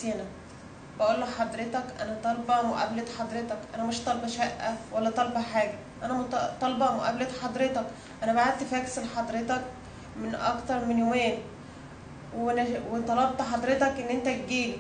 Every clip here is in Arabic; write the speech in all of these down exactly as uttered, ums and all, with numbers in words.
سينا. بقول لحضرتك انا طالبه مقابله حضرتك، انا مش طالبه شقه ولا طالبه حاجه، انا طالبه مقابله حضرتك. انا بعت فاكس لحضرتك من اكتر من يومين وطلبت حضرتك ان انت تجيلي،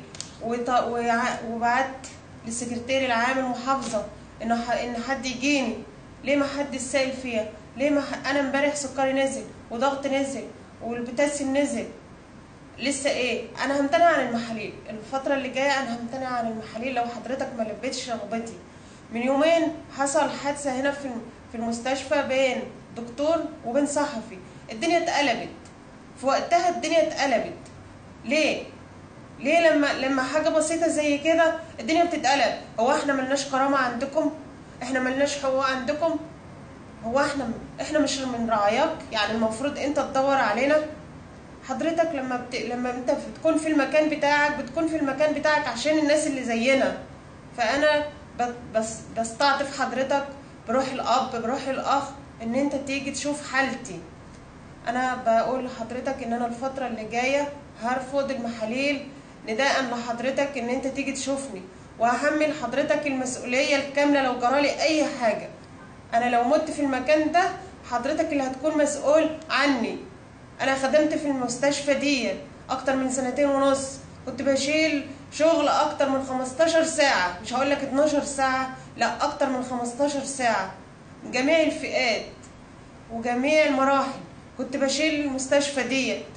وبعت للسكرتير العام المحافظه ان ان حد يجيني. ليه ما حد سائل فيها؟ ليه ما ح... انا امبارح سكري نزل وضغط نزل والبوتاسيوم نزل. لسه ايه؟ انا همتنع عن المحاليل الفتره اللي جايه، انا همتنع عن المحاليل لو حضرتك ما لبيتش رغبتي. من يومين حصل حادثه هنا في في المستشفى بين دكتور وبين صحفي، الدنيا اتقلبت في وقتها، الدنيا اتقلبت. ليه؟ ليه لما لما حاجه بسيطه زي كده الدنيا بتتقلب؟ هو احنا ملناش كرامه عندكم؟ احنا ملناش حقوق عندكم؟ هو احنا احنا مش من رعاياك؟ يعني المفروض انت تدور علينا. حضرتك لما بت... لما انت بتكون في المكان بتاعك بتكون في المكان بتاعك عشان الناس اللي زينا. فانا بس بستعطف حضرتك بروح الاب بروح الاخ ان انت تيجي تشوف حالتي. انا بقول لحضرتك ان انا الفتره اللي جايه هرفض المحاليل نداء لحضرتك ان انت تيجي تشوفني، وهحمل حضرتك المسؤوليه الكامله لو جرالي اي حاجه. انا لو مت في المكان ده حضرتك اللي هتكون مسؤول عني. انا خدمت في المستشفى دي اكتر من سنتين ونص، كنت بشيل شغل اكتر من خمستاشر ساعه، مش هقول لك اتناشر ساعه، لا اكتر من خمستاشر ساعه، جميع الفئات وجميع المراحل كنت بشيل المستشفى ديت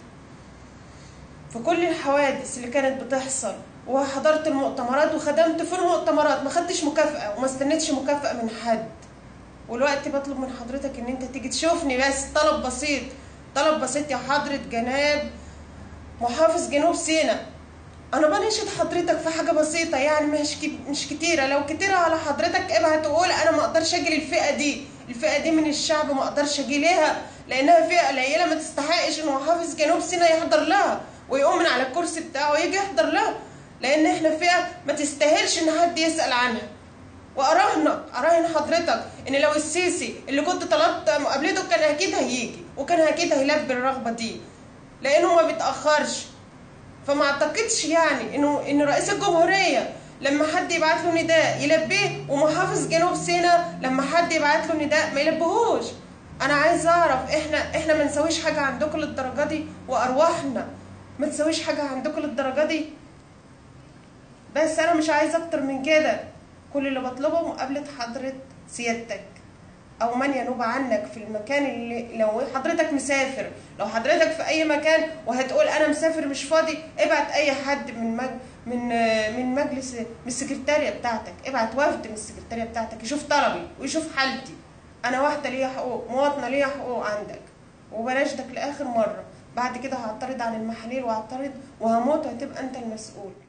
في كل الحوادث اللي كانت بتحصل. وحضرت المؤتمرات وخدمت في المؤتمرات، ما خدتش مكافأة وما استنيتش مكافأة من حد. والوقت بطلب من حضرتك ان انت تيجي تشوفني، بس طلب بسيط، طلب بسيط يا حضرة جناب محافظ جنوب سيناء. انا بناشد حضرتك في حاجه بسيطه، يعني مش مش كتيره، لو كتيره على حضرتك ابعت وقول انا ما اقدرش اجي للفئه دي، الفئه دي من الشعب ما اقدرش اجي ليها لانها فئه قليله ما تستحقش ان محافظ جنوب سيناء يحضر لها ويقوم من على الكرسي بتاعه ويجي يحضر لها، لان احنا فئه ما تستاهلش ان حد يسال عنها. واراهنك اراهن حضرتك ان لو السيسي اللي كنت طلبت مقابلته كان اكيد هيجي وكان اكيد هيلبي الرغبه دي، لانه ما بيتاخرش. فما اعتقدش يعني انه ان رئيس الجمهوريه لما حد يبعت له نداء يلبيه، ومحافظ جنوب سيناء لما حد يبعت له نداء ما يلبيهوش. انا عايز اعرف احنا احنا ما نسويش حاجه عندكم للدرجه دي؟ وارواحنا ما تسويش حاجه عندكم للدرجه دي؟ بس انا مش عايز اكتر من كده. كل اللي بطلبه مقابله حضره سيادتك او من ينوب عنك في المكان اللي لو حضرتك مسافر، لو حضرتك في اي مكان وهتقول انا مسافر مش فاضي، ابعت اي حد من مج... من من مجلس من السكرتاريه بتاعتك، ابعت وفد من السكرتاريه بتاعتك يشوف طلبي ويشوف حالتي. انا واحده ليا حقوق، مواطنه ليا حقوق عندك، وبناشدك لاخر مره. بعد كده هعترض عن المحاليل وهعترض وهموت وهتبقى انت المسؤول.